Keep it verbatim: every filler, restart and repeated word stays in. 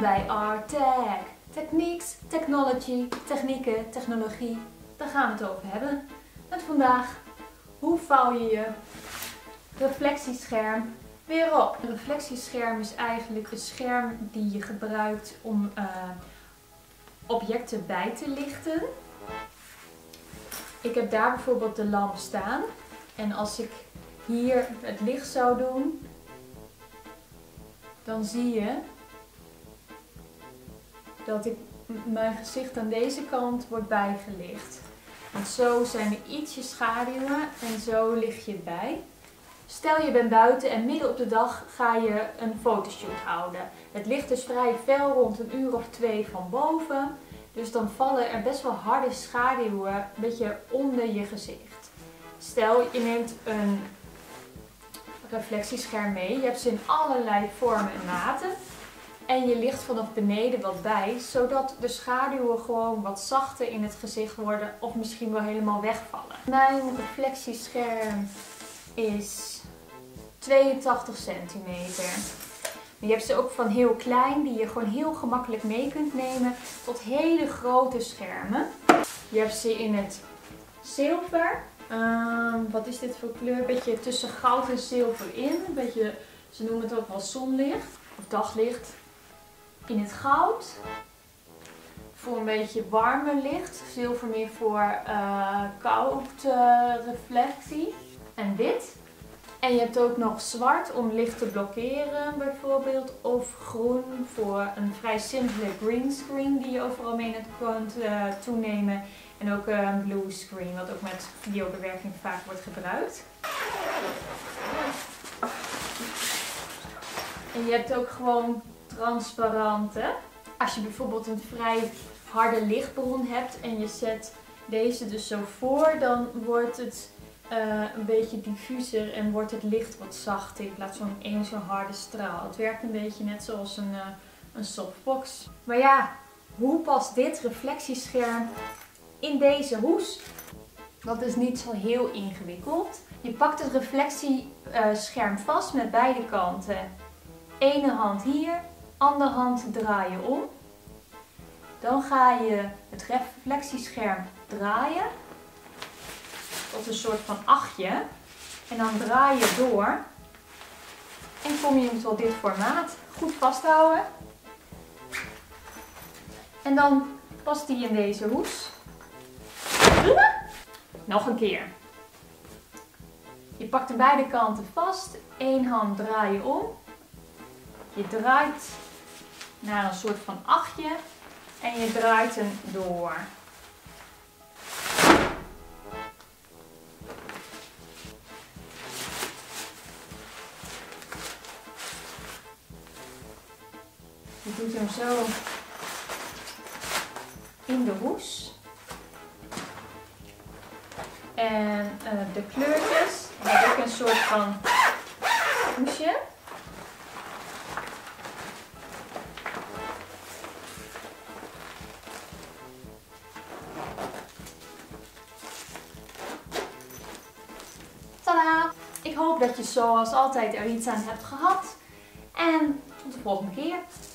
bij ARTech. Techniques, technology, technieken, technologie. Daar gaan we het over hebben. Met vandaag, hoe vouw je je reflectiescherm weer op? Een reflectiescherm is eigenlijk een scherm die je gebruikt om uh, objecten bij te lichten. Ik heb daar bijvoorbeeld de lamp staan. En als ik hier het licht zou doen, dan zie je dat ik, mijn gezicht aan deze kant wordt bijgelicht. Want zo zijn er ietsje schaduwen en zo licht je het bij. Stel je bent buiten en midden op de dag ga je een fotoshoot houden. Het licht is vrij fel rond een uur of twee van boven. Dus dan vallen er best wel harde schaduwen een beetje onder je gezicht. Stel je neemt een reflectiescherm mee. Je hebt ze in allerlei vormen en maten. En je licht vanaf beneden wat bij, zodat de schaduwen gewoon wat zachter in het gezicht worden of misschien wel helemaal wegvallen. Mijn reflectiescherm is tweeëntachtig centimeter. Je hebt ze ook van heel klein, die je gewoon heel gemakkelijk mee kunt nemen, tot hele grote schermen. Je hebt ze in het zilver. Uh, wat is dit voor kleur? Een beetje tussen goud en zilver in. Een beetje, ze noemen het ook wel zonlicht of daglicht. In het goud. Voor een beetje warmer licht. Zilver meer voor uh, koud uh, reflectie. En wit. En je hebt ook nog zwart om licht te blokkeren bijvoorbeeld. Of groen voor een vrij simpele green screen die je overal mee kunt uh, toenemen. En ook een blue screen wat ook met videobewerking vaak wordt gebruikt. En je hebt ook gewoon transparante. Als je bijvoorbeeld een vrij harde lichtbron hebt en je zet deze dus zo voor, dan wordt het uh, een beetje diffuser en wordt het licht wat zachter in plaats van één zo'n harde straal. Het werkt een beetje net zoals een, uh, een softbox. Maar ja, hoe past dit reflectiescherm in deze hoes? Dat is niet zo heel ingewikkeld. Je pakt het reflectiescherm vast met beide kanten. Ene hand hier, andere hand draai je om. Dan ga je het reflectiescherm draaien tot een soort van achtje. En dan draai je door. En kom je tot dit formaat. Goed vasthouden. En dan past die in deze hoes. Nog een keer. Je pakt de beide kanten vast. Eén hand draai je om. Je draait naar een soort van achtje. En je draait hem door. Je doet hem zo in de hoes. En uh, de kleurtjes, dan heb ik een soort van hoesje. Tada! Ik hoop dat je zoals altijd er iets aan hebt gehad. En tot de volgende keer.